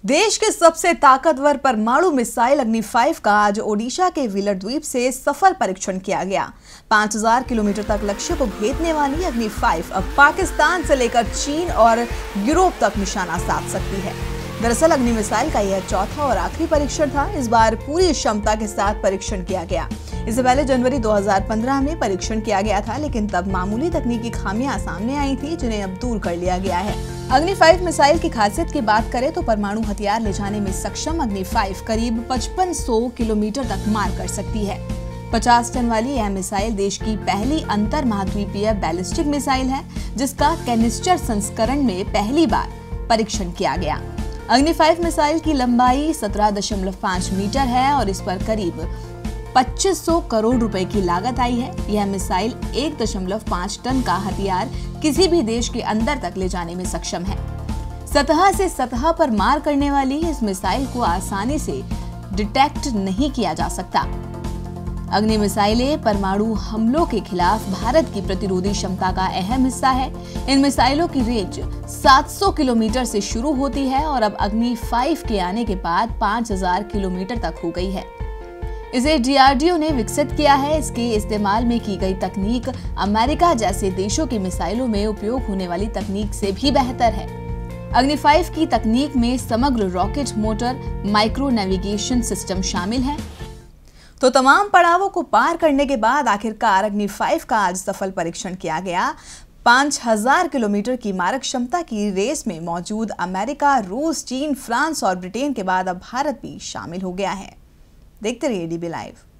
देश के सबसे ताकतवर परमाणु मिसाइल अग्नि 5 का आज ओडिशा के व्हीलर द्वीप से सफल परीक्षण किया गया। 5000 किलोमीटर तक लक्ष्य को भेदने वाली अग्नि 5 अब पाकिस्तान से लेकर चीन और यूरोप तक निशाना साध सकती है। दरअसल अग्नि मिसाइल का यह चौथा और आखिरी परीक्षण था। इस बार पूरी क्षमता के साथ परीक्षण किया गया। इससे पहले जनवरी 2015 में परीक्षण किया गया था, लेकिन तब मामूली तकनीकी खामियां सामने आई थी, जिन्हें अब दूर कर लिया गया है। अग्नि 5 मिसाइल की खासियत की बात करें तो परमाणु हथियार ले जाने में सक्षम अग्नि 5 करीब 5500 किलोमीटर तक मार कर सकती है। 50 टन वाली यह मिसाइल देश की पहली अंतर महाद्वीपीय बैलिस्टिक मिसाइल है, जिसका कैनिस्टर संस्करण में पहली बार परीक्षण किया गया। अग्नि 5 मिसाइल की लंबाई 17.5 मीटर है और इस पर करीब 2500 करोड़ रुपए की लागत आई है। यह मिसाइल 1.5 टन का हथियार किसी भी देश के अंदर तक ले जाने में सक्षम है। सतह से सतह पर मार करने वाली इस मिसाइल को आसानी से डिटेक्ट नहीं किया जा सकता। अग्नि मिसाइलें परमाणु हमलों के खिलाफ भारत की प्रतिरोधी क्षमता का अहम हिस्सा है। इन मिसाइलों की रेंज 700 किलोमीटर से शुरू होती है और अब अग्नि 5 के आने के बाद 5000 किलोमीटर तक हो गई है। इसे डीआरडीओ ने विकसित किया है। इसके इस्तेमाल में की गई तकनीक अमेरिका जैसे देशों की मिसाइलों में उपयोग होने वाली तकनीक से भी बेहतर है। अग्नि 5 की तकनीक में समग्र rocket motor, micro navigation system शामिल है। तो तमाम पड़ावों को पार करने के बाद आखिरकार अग्नि 5 का आज सफल परीक्षण किया गया। 5000 किलोमीटर की मारक क्षमता की रेस में मौजूद अमेरिका, रूस, चीन, फ्रांस और ब्रिटेन के बाद अब भारत भी शामिल हो गया है। देखते रहिए डीबी लाइव।